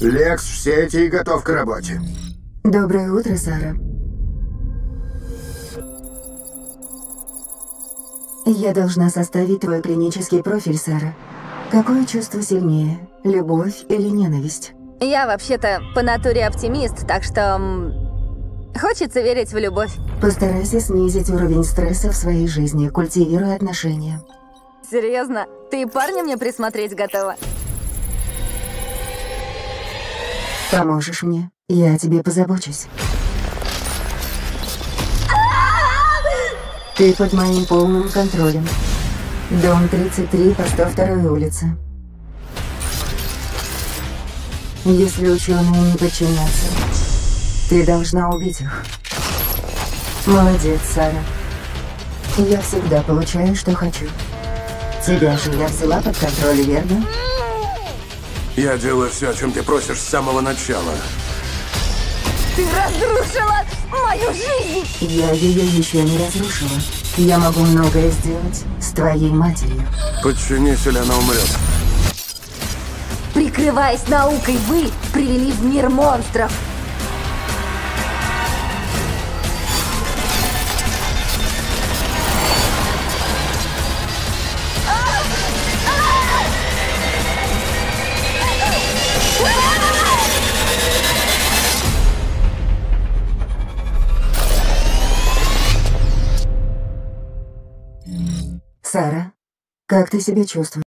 Лекс в сети и готов к работе. Доброе утро, Сара. Я должна составить твой клинический профиль, Сара. Какое чувство сильнее, любовь или ненависть? Я вообще-то по натуре оптимист, так что хочется верить в любовь. Постарайся снизить уровень стресса в своей жизни, культивируй отношения. Серьезно? Ты парня мне присмотреть готова? Поможешь мне? Я о тебе позабочусь. Ты под моим полным контролем. Дом 33 по 102 улице. Если ученые не подчинятся, ты должна убить их. Молодец, Сара. Я всегда получаю, что хочу. Тебя же я взяла под контроль, верно? Я делаю все, о чем ты просишь с самого начала. Ты разрушила мою жизнь! Я ее еще не разрушила. Я могу многое сделать с твоей матерью. Подчинись, или она умрет. Прикрываясь наукой, вы привели в мир монстров. Сара, как ты себя чувствуешь?